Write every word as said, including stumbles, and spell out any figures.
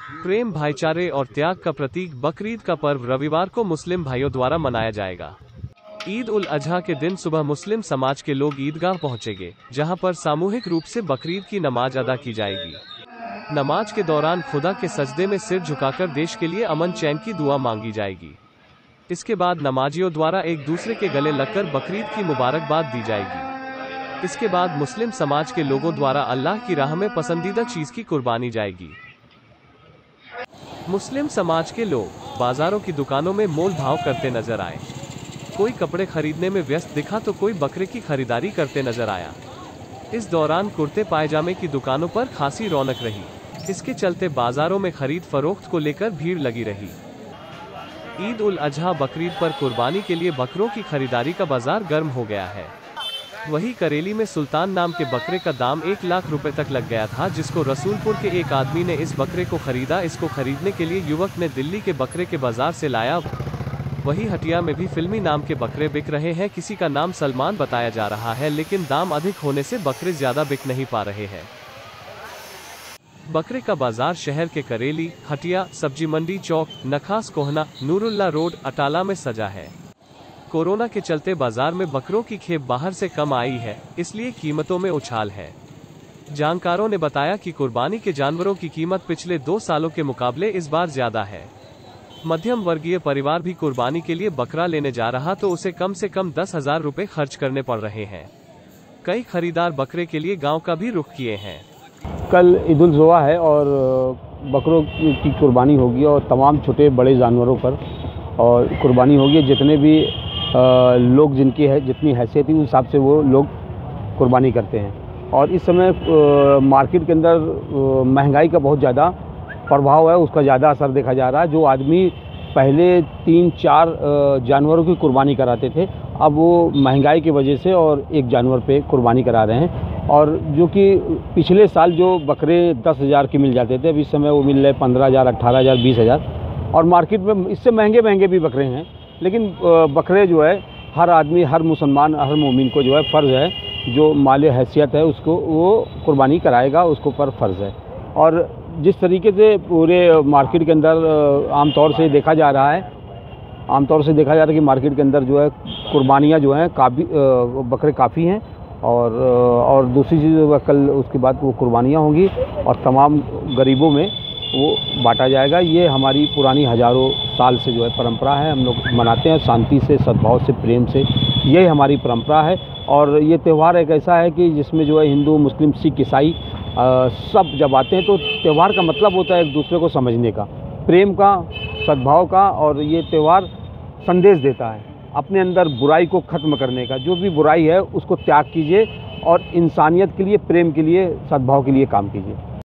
प्रेम, भाईचारे और त्याग का प्रतीक बकरीद का पर्व रविवार को मुस्लिम भाइयों द्वारा मनाया जाएगा। ईद उल अजहा के दिन सुबह मुस्लिम समाज के लोग ईदगाह पहुंचेंगे, जहां पर सामूहिक रूप से बकरीद की नमाज अदा की जाएगी। नमाज के दौरान खुदा के सजदे में सिर झुकाकर देश के लिए अमन चैन की दुआ मांगी जाएगी। इसके बाद नमाजियों द्वारा एक दूसरे के गले लगकर बकरीद की मुबारकबाद दी जाएगी। इसके बाद मुस्लिम समाज के लोगों द्वारा अल्लाह की राह में पसंदीदा चीज की कुर्बानी जाएगी। मुस्लिम समाज के लोग बाजारों की दुकानों में मोल भाव करते नजर आए। कोई कपड़े खरीदने में व्यस्त दिखा तो कोई बकरे की खरीदारी करते नजर आया। इस दौरान कुर्ते पायजामे की दुकानों पर खासी रौनक रही। इसके चलते बाजारों में खरीद फरोख्त को लेकर भीड़ लगी रही। ईद उल अजहा बकरीद पर कुर्बानी के लिए बकरों की खरीदारी का बाजार गर्म हो गया है। वहीं करेली में सुल्तान नाम के बकरे का दाम एक लाख रुपए तक लग गया था, जिसको रसूलपुर के एक आदमी ने इस बकरे को खरीदा। इसको खरीदने के लिए युवक ने दिल्ली के बकरे के बाजार से लाया। वहीं हटिया में भी फिल्मी नाम के बकरे बिक रहे हैं। किसी का नाम सलमान बताया जा रहा है, लेकिन दाम अधिक होने से बकरे ज्यादा बिक नहीं पा रहे हैं। बकरे का बाजार शहर के करेली, हटिया, सब्जी मंडी चौक, नखास कोहना, नूरुल्ला रोड, अटाला में सजा है। कोरोना के चलते बाजार में बकरों की खेप बाहर से कम आई है, इसलिए कीमतों में उछाल है। जानकारों ने बताया कि कुर्बानी के जानवरों की कीमत पिछले दो सालों के मुकाबले इस बार ज्यादा है। मध्यम वर्गीय परिवार भी कुर्बानी के लिए बकरा लेने जा रहा तो उसे कम से कम दस हजार रुपए खर्च करने पड़ रहे हैं। कई खरीदार बकरे के लिए गांव का भी रुख किए हैं। कल ईद उल जुहा है और बकरों की कुर्बानी होगी और तमाम छोटे बड़े जानवरों पर और कुर्बानी होगी। जितने भी लोग जिनकी है जितनी हैसियत है उस हिसाब से वो लोग कुर्बानी करते हैं। और इस समय मार्केट के अंदर महंगाई का बहुत ज़्यादा प्रभाव है, उसका ज़्यादा असर देखा जा रहा है। जो आदमी पहले तीन चार जानवरों की कुर्बानी कराते थे, अब वो महंगाई की वजह से और एक जानवर पे कुर्बानी करा रहे हैं। और जो कि पिछले साल जो बकरे दस हज़ार के मिल जाते थे, अब इस समय वो मिल रहे पंद्रह हज़ार, अट्ठारह हज़ार, बीस हज़ार। और मार्केट में इससे महंगे महंगे भी बकरे हैं। लेकिन बकरे जो है हर आदमी, हर मुसलमान, हर मोमिन को जो है फ़र्ज़ है, जो माले हैसियत है उसको वो कुर्बानी कराएगा, उसको पर फ़र्ज़ है। और जिस तरीके से पूरे मार्केट के अंदर आमतौर से देखा जा रहा है आमतौर से देखा जा रहा है कि मार्केट के अंदर जो है कुर्बानियाँ जो हैं काफ़ी बकरे काफ़ी हैं। और और दूसरी चीज़ कल उसके बाद वो कुर्बानियाँ होंगी और तमाम गरीबों में वो बांटा जाएगा। ये हमारी पुरानी हज़ारों साल से जो है परंपरा है, हम लोग मनाते हैं शांति से, सद्भाव से, प्रेम से। यही हमारी परंपरा है। और ये त्यौहार एक ऐसा है कि जिसमें जो है हिंदू, मुस्लिम, सिख, ईसाई सब जब आते हैं तो त्यौहार का मतलब होता है एक दूसरे को समझने का, प्रेम का, सद्भाव का। और ये त्यौहार संदेश देता है अपने अंदर बुराई को ख़त्म करने का। जो भी बुराई है उसको त्याग कीजिए और इंसानियत के लिए, प्रेम के लिए, सद्भाव के लिए काम कीजिए।